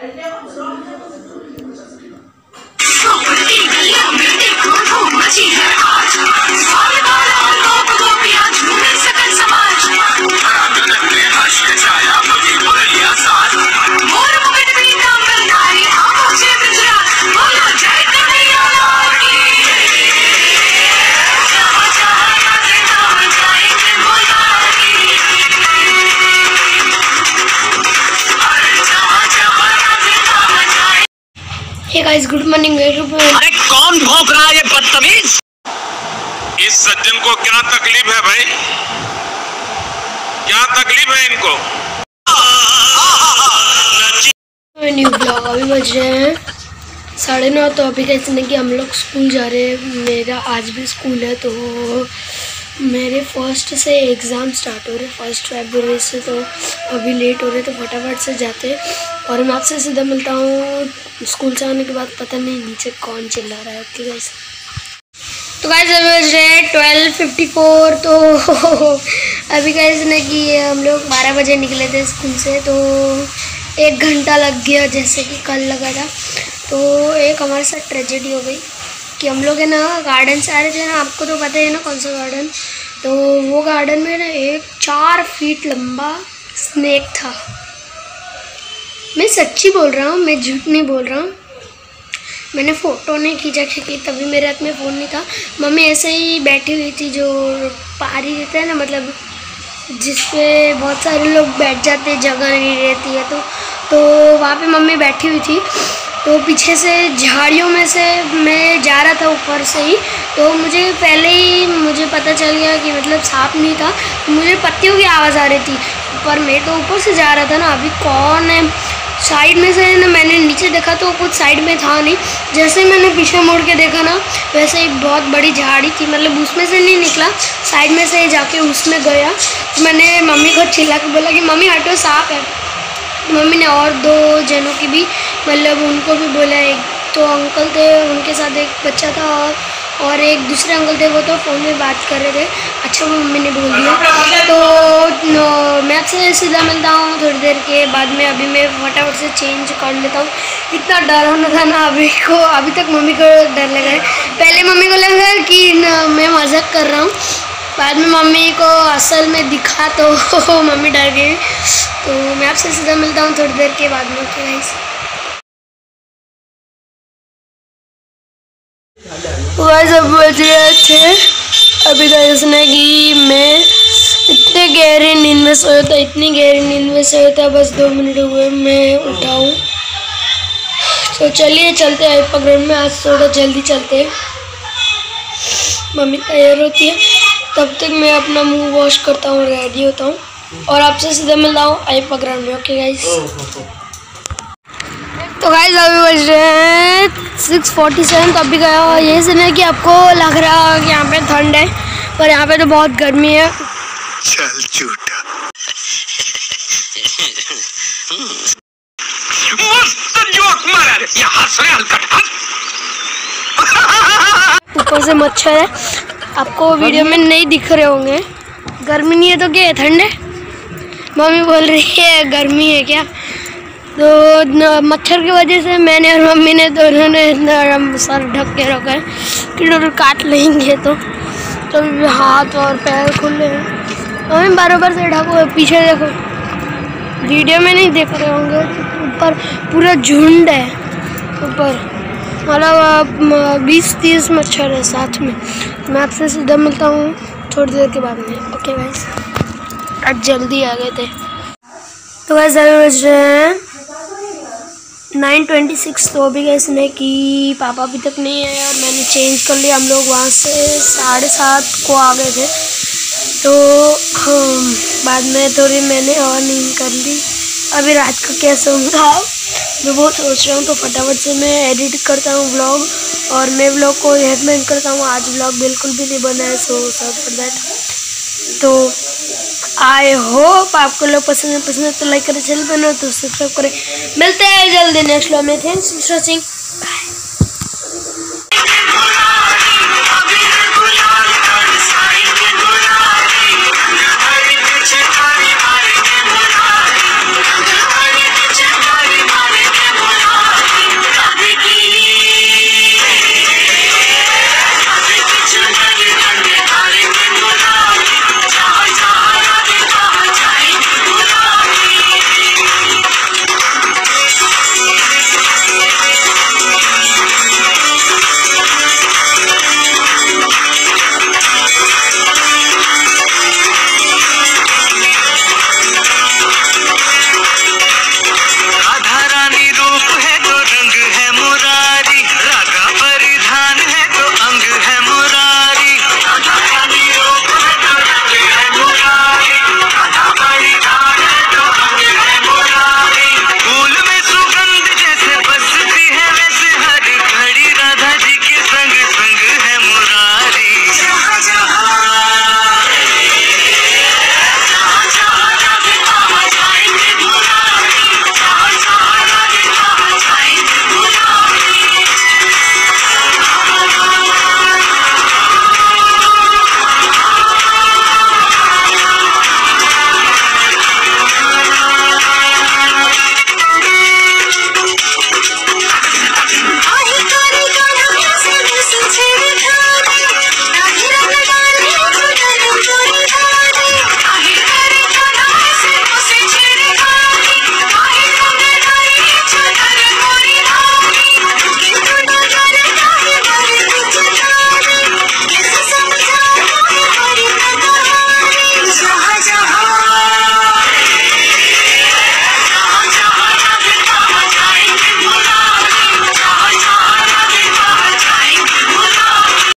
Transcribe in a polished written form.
Hey guys, good morning. अरे कौन भौंक रहा है ये बदतमीज? इस सज्जन को क्या तकलीफ है भाई? क्या तकलीफ है इनको? न्यू ब्लॉग अभी बज रहे हैं 9:30। तो अभी कहते हैं कि हम लोग स्कूल जा रहे हैं। मेरा आज भी स्कूल है, तो मेरे फर्स्ट से एग्ज़ाम स्टार्ट हो रहे, 1 फरवरी से। तो अभी लेट हो रहे, तो फटाफट से जाते हैं। और मैं आपसे सीधा मिलता हूँ स्कूल से आने के बाद। पता नहीं नीचे कौन चिल्ला रहा है। ओके गाइस, तो गाइस अभी बज रहे हैं 12:54। तो अभी गाइस ने कि हम लोग 12 बजे निकले थे स्कूल से, तो 1 घंटा लग गया जैसे कि कल लगा था। तो एक हमारे साथ ट्रेजेडी हो गई कि हम लोग है ना गार्डन से आ रहे थे ना, आपको तो पता है ना कौन सा गार्डन। तो वो गार्डन में ना एक 4 फीट लंबा स्नेक था। मैं सच्ची बोल रहा हूँ, मैं झूठ नहीं बोल रहा हूँ। मैंने फ़ोटो नहीं खींचा क्योंकि तभी मेरे हाथ में फ़ोन नहीं था। मम्मी ऐसे ही बैठी हुई थी, जो पहाड़ी रहता है ना, मतलब जिस पे बहुत सारे लोग बैठ जाते हैं, जगह नहीं रहती है। तो वहाँ पे मम्मी बैठी हुई थी। तो पीछे से झाड़ियों में से मैं जा रहा था ऊपर से ही, तो मुझे पहले ही मुझे पता चल गया कि मतलब सांप नहीं था। मुझे पत्तियों की आवाज़ आ रही थी ऊपर। मैं तो ऊपर से जा रहा था ना, अभी कौन है साइड में से ना, मैंने नीचे देखा तो कुछ साइड में था नहीं। जैसे मैंने पीछे मुड़ के देखा ना, वैसे एक बहुत बड़ी झाड़ी थी, मतलब उसमें से नहीं निकला, साइड में से जाके उसमें गया। तो मैंने मम्मी को चिल्ला के बोला कि मम्मी हटो, सांप है। मम्मी ने और 2 जनों की भी, मतलब उनको भी बोला। एक तो अंकल थे, उनके साथ एक बच्चा था, और एक दूसरे अंकल थे, वो तो फ़ोन में बात कर रहे थे। अच्छा, वो मम्मी ने बोल दिया। तो मैं आपसे सीधा मिलता हूँ थोड़ी देर के बाद में। अभी मैं फटाफट से चेंज कर लेता हूँ। इतना डर होना था ना अभी तक मम्मी को डर लगा है। पहले मम्मी को लगा कि मैं मजाक कर रहा हूँ, बाद में मम्मी को असल में दिखा तो मम्मी डर गई। तो मैं आपसे सीधा मिलता हूँ थोड़ी देर के बाद में। ओके गाइस, अब बज रहे अच्छे। अभी गाइस ने कि मैं इतने गहरी नींद में सोया था, इतनी गहरी नींद में सोया था, बस 2 मिनट हुए मैं उठा हूँ। तो चलिए चलते हैं हाइपरग्राउंड में। आज थोड़ा जल्दी चलते हैं। मम्मी तैयार होती है, तब तक मैं अपना मुंह वॉश करता हूँ, रेडी होता हूँ, और आपसे सीधा मिलता हूँ हाइपरग्राउंड में। ओके गाइस, तो गाइस अभी बज रहे हैं 6:47। तो अभी गया ये सुना कि आपको लग रहा है कि यहाँ पे ठंड है, पर यहाँ पे तो बहुत गर्मी है। चल झूठा। मस्त जोक मारा रे, ये हंस रहे हलकट हंस। ऊपर से मच्छर है, आपको वीडियो में नहीं दिख रहे होंगे। गर्मी नहीं है तो क्या है, ठंड है। मम्मी बोल रही है गर्मी है क्या। तो मच्छर की वजह से मैंने और मम्मी ने दोनों ने सर ढक के रखा है कि डर काट लेंगे। तो हाथ और पैर खुले हैं। मम्मी बराबर से ढको, पीछे देखो, वीडियो में नहीं देख रहे होंगे। ऊपर पूरा झुंड है, ऊपर मतलब 20-30 मच्छर है साथ में। मैं आपसे सीधा मिलता हूँ थोड़ी देर के बाद में। ओके गाइस, आज जल्दी आ गए थे। तो गाइस अभी बज रहे हैं 9:26। तो अभी गाइस ने कि पापा अभी तक नहीं आए और मैंने चेंज कर लिया। हम लोग वहाँ से 7:30 को आ गए थे। तो बाद में थोड़ी मैंने और नींद कर ली। अभी रात को क्या सोऊंगा मैं वो सोच रहा हूँ। तो फटाफट से मैं एडिट करता हूँ व्लॉग, और मैं व्लॉग को हेडमेंट करता हूँ। आज व्लॉग बिल्कुल भी नहीं बना है, सो सॉरी फॉर दैट। तो आई होप आपको लोग पसंद है तो लाइक करें, चैनल पर न तो सब्सक्राइब करें। मिलते हैं जल्दी नेक्स्ट व्लॉग में। Thanks for watching.